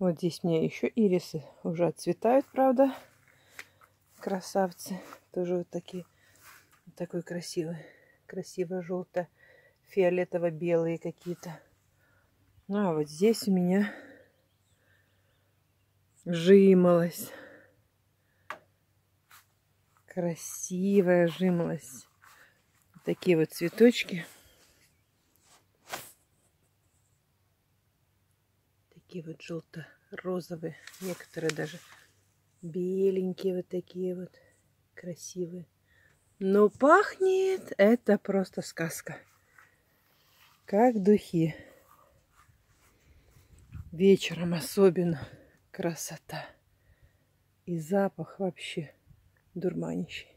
Вот здесь у меня еще ирисы уже отцветают, правда. Красавцы. Тоже вот такие. Такой красивый. Красиво-желто-фиолетово-белые какие-то. Ну, а вот здесь у меня жимолость. Красивая жимолость. Такие вот цветочки. Такие вот желто-розовые. Некоторые даже беленькие вот такие вот. Красивые. Но пахнет это просто сказка. Как духи. Вечером особенно красота. И запах вообще дурманящий.